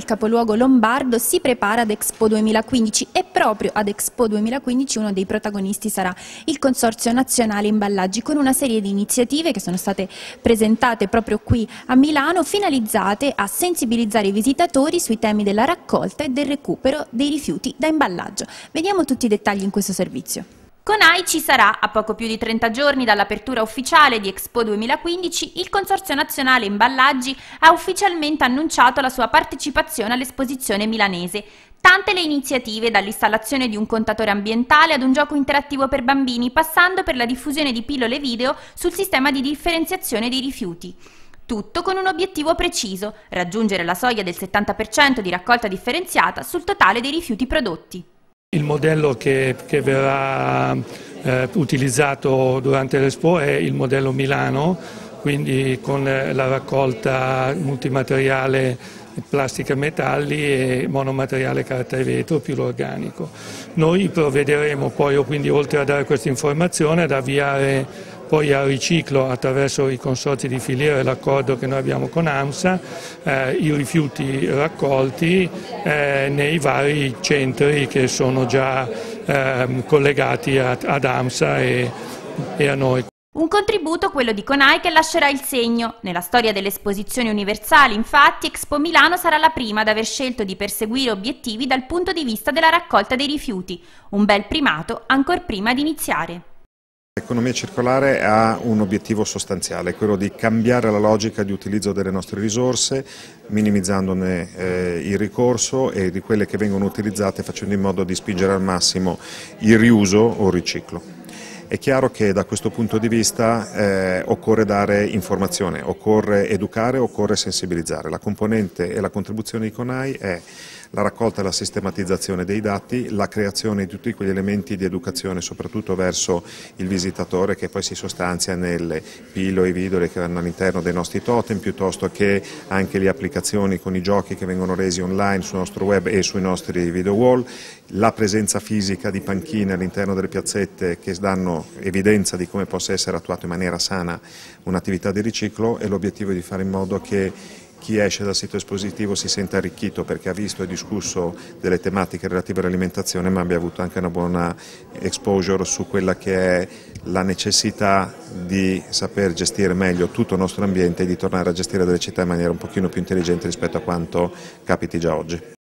capoluogo lombardo, si prepara ad Expo 2015 e proprio ad Expo 2015 uno dei protagonisti sarà il Consorzio Nazionale Imballaggi, con una serie di iniziative che sono state presentate proprio qui a Milano, finalizzate a sensibilizzare i visitatori sui temi della raccolta e del recupero dei rifiuti da imballaggio. Vediamo tutti i dettagli in questo servizio. CONAI ci sarà. A poco più di 30 giorni dall'apertura ufficiale di Expo 2015, il Consorzio Nazionale Imballaggi ha ufficialmente annunciato la sua partecipazione all'esposizione milanese. Tante le iniziative, dall'installazione di un contatore ambientale ad un gioco interattivo per bambini, passando per la diffusione di pillole video sul sistema di differenziazione dei rifiuti. Tutto con un obiettivo preciso: raggiungere la soglia del 70% di raccolta differenziata sul totale dei rifiuti prodotti. Il modello che verrà utilizzato durante l'Expo è il modello Milano, quindi con la raccolta multimateriale plastica e metalli e monomateriale carta e vetro più l'organico. Noi provvederemo poi, quindi, oltre a dare questa informazione, ad avviare poi al riciclo attraverso i consorzi di filiera e l'accordo che noi abbiamo con AMSA, i rifiuti raccolti nei vari centri che sono già collegati ad AMSA e a noi. Un contributo, quello di CONAI, che lascerà il segno. Nella storia delle esposizioni universali, infatti, Expo Milano sarà la prima ad aver scelto di perseguire obiettivi dal punto di vista della raccolta dei rifiuti. Un bel primato ancor prima di iniziare. L'economia circolare ha un obiettivo sostanziale, quello di cambiare la logica di utilizzo delle nostre risorse, minimizzandone il ricorso e di quelle che vengono utilizzate facendo in modo di spingere al massimo il riuso o il riciclo. È chiaro che da questo punto di vista occorre dare informazione, occorre educare, occorre sensibilizzare. La componente e la contribuzione di CONAI è la raccolta e la sistematizzazione dei dati, la creazione di tutti quegli elementi di educazione, soprattutto verso il visitatore, che poi si sostanzia nelle pillole e vidoli che vanno all'interno dei nostri totem, piuttosto che anche le applicazioni con i giochi che vengono resi online sul nostro web e sui nostri video wall, la presenza fisica di panchine all'interno delle piazzette che danno evidenza di come possa essere attuata in maniera sana un'attività di riciclo, e l'obiettivo è di fare in modo che chi esce dal sito espositivo si senta arricchito perché ha visto e discusso delle tematiche relative all'alimentazione, ma abbia avuto anche una buona exposure su quella che è la necessità di saper gestire meglio tutto il nostro ambiente e di tornare a gestire delle città in maniera un pochino più intelligente rispetto a quanto capiti già oggi.